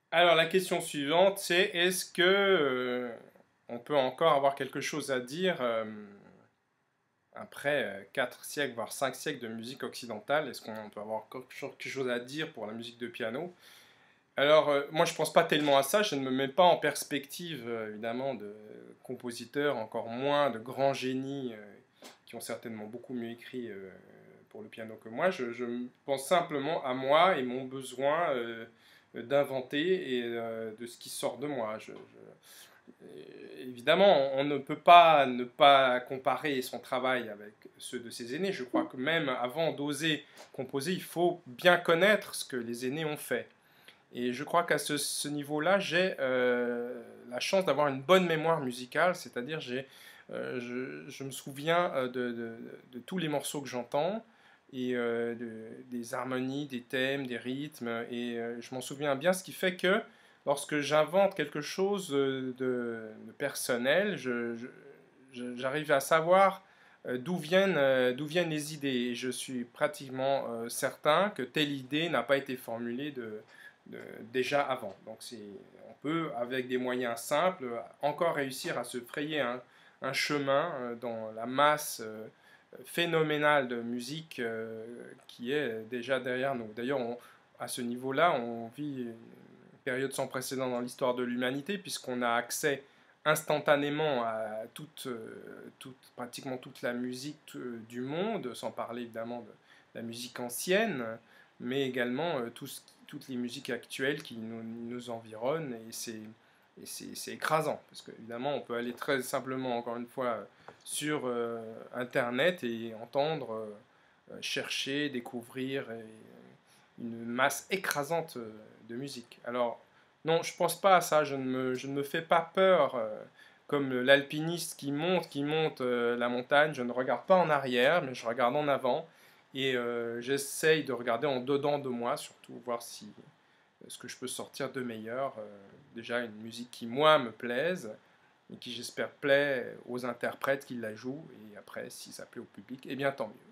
Alors la question suivante, c'est est-ce que on peut encore avoir quelque chose à dire après 4 siècles, voire 5 siècles de musique occidentale? Est-ce qu'on peut avoir encore quelque chose à dire pour la musique de piano? Alors moi je pense pas tellement à ça, je ne me mets pas en perspective évidemment de compositeurs, encore moins de grands génies qui ont certainement beaucoup mieux écrit pour le piano que moi. Je pense simplement à moi et mon besoin d'inventer et de ce qui sort de moi. Évidemment, on ne peut pas ne pas comparer son travail avec ceux de ses aînés. Je crois que même avant d'oser composer, il faut bien connaître ce que les aînés ont fait. Et je crois qu'à ce niveau-là, j'ai la chance d'avoir une bonne mémoire musicale, c'est-à-dire je me souviens de tous les morceaux que j'entends, et des harmonies, des thèmes, des rythmes, et je m'en souviens bien, ce qui fait que lorsque j'invente quelque chose de personnel, j'arrive à savoir d'où viennent les idées, et je suis pratiquement certain que telle idée n'a pas été formulée déjà avant. Donc on peut, avec des moyens simples, encore réussir à se frayer un chemin dans la masse phénoménale de musique qui est déjà derrière nous. D'ailleurs, à ce niveau-là, on vit une période sans précédent dans l'histoire de l'humanité, puisqu'on a accès instantanément à pratiquement toute la musique du monde, sans parler évidemment de la musique ancienne, mais également toutes les musiques actuelles qui nous environnent, et c'est écrasant, parce qu'évidemment on peut aller très simplement, encore une fois, sur Internet et entendre, chercher, découvrir une masse écrasante de musique. Alors, non, je pense pas à ça, je ne me fais pas peur. Comme l'alpiniste qui monte la montagne, je ne regarde pas en arrière, mais je regarde en avant. Et j'essaye de regarder en dedans de moi, surtout, voir si ce que je peux sortir de meilleur. Déjà, une musique qui, moi, me plaise, et qui, j'espère, plaît aux interprètes qui la jouent. Et après, si ça plaît au public, eh bien, tant mieux.